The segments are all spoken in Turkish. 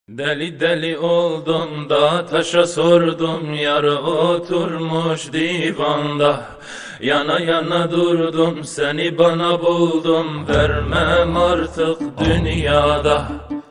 Deli deli oldum da taşa sordum, yar oturmuş divanda. Yana yana durdum, seni bana buldum, vermem artık dünyada.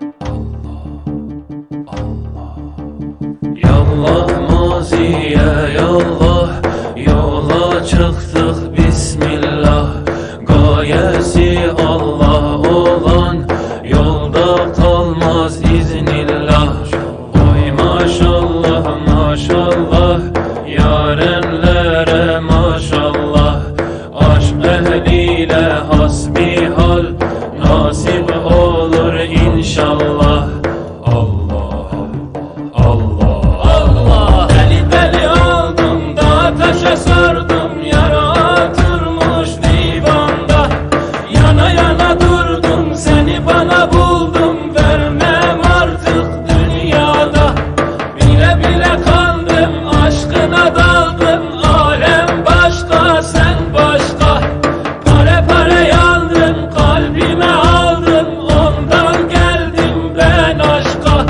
Yallah maziye yallah, yola çıktık bismillah. Gayesi Allah olan yolda kalmaz iznillah. Oy maşallah maşallah, yarenlere maşallah. Aşk ehliyle hasbihal nasip olur inşallah. Allah Allah Allah. Deli deli oldum da taşa sordum, yara oturmuş divanda. Yana yana durdum, seni bana buldum, vermem artık dünyada. Bile bile kandım, aşkına daldım, alem başka sen başka. Pare pare yandım, kalbime aldım, ondan geldim ben aşka.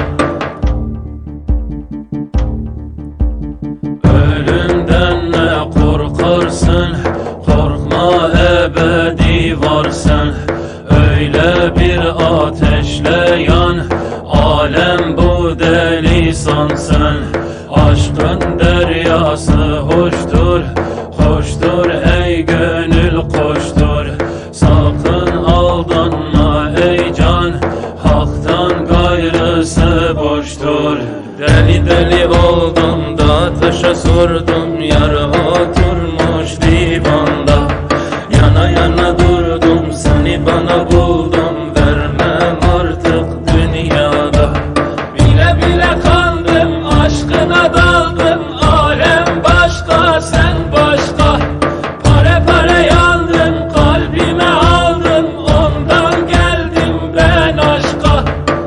Ölümden ne korkarsın, korkma ebedi varsın. Öyle bir ateşle yan, alem bu deli sansın. Aşkın deryası hoştur, hoştur ey gönül koştur. Sakın aldanma ey can, haktan gayrısı boştur. Deli deli oldum da taşa sordum, yar oturmuş divanda. Yana yana durdum, seni bana buldum, vermem artık dünyada. Bile bile kandım, aşkına daldım, alem başka sen başka. Pare pare yandım, kalbime aldım, ondan geldim ben aşka.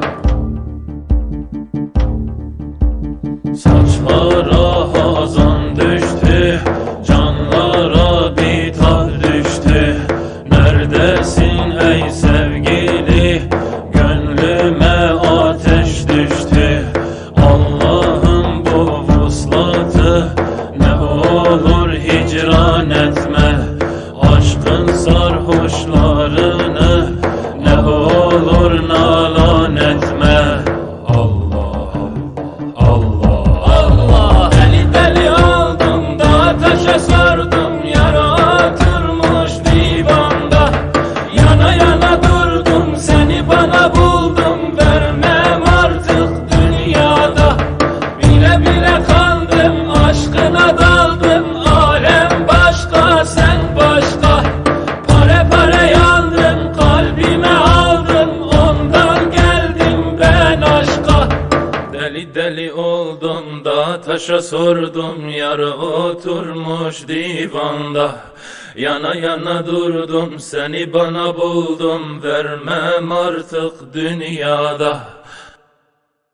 Saçlara hazan düştü, canlara bitar düştü. Neredesin ey sevgili, gönlüme ateş düştü. Allah'ım bu vuslatı ne olur hicran etme. Aşkın sarhoşlarını ne olur nalan etme. Allah Allah Allah. Deli deli oldum da taşa sordum, yara oturmuş divanda. Yana yana durdum, seni bana buldum, vermem artık dünyada. Bile bile kandım, aşkına daldım, alem başka sen başka. Pare pare yandım, kalbime aldım, ondan geldim ben aşka. Deli deli oldum da taşa sordum, yar oturmuş divanda. Yana yana durdum, seni bana buldum, vermem artık dünyada.